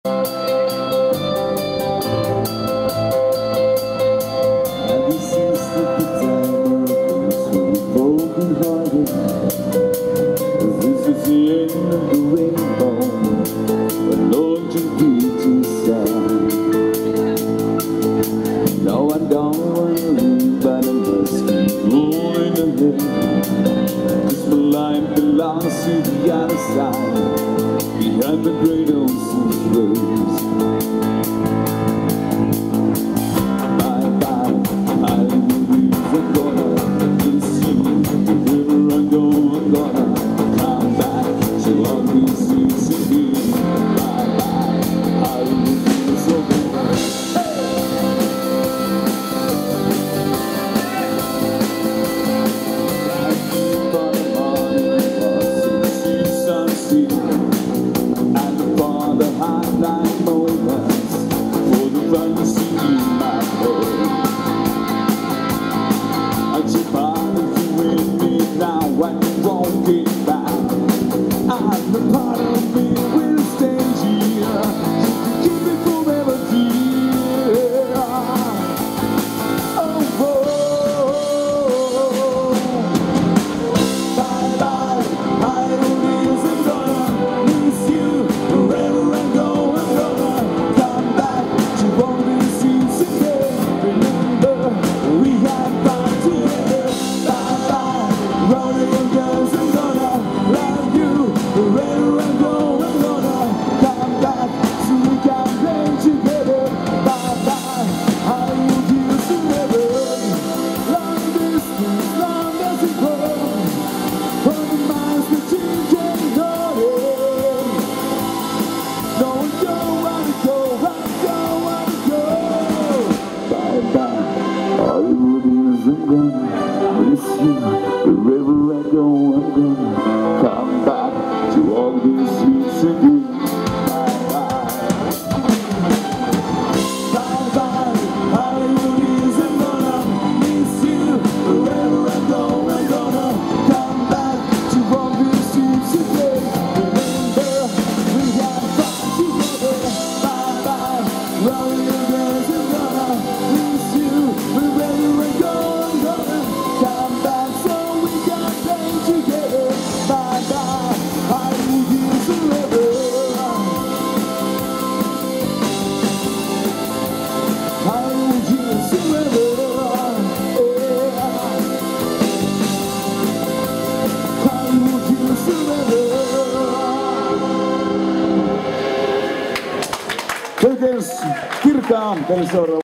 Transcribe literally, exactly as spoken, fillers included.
This is the time to broken hearted. This is the end of the rainbow, but Lord, you be too sad. No, I don't want to leave, but I must keep moving ahead. 'Cause my life belongs to the other side, behind the great ocean waves. Wherever I go, I'm gonna come back to all these streets again. Bye bye, bye bye, hallelujah, I'm gonna miss you. Wherever I go, I'm gonna come back to all these streets again. Remember, we had fun together. Bye bye, hallelujah, I'm gonna miss you. Wherever I go, I'm gonna come back. Together, bye bye, I will use forever. I will use forever. I will use forever. Kõiges Kirka, kes on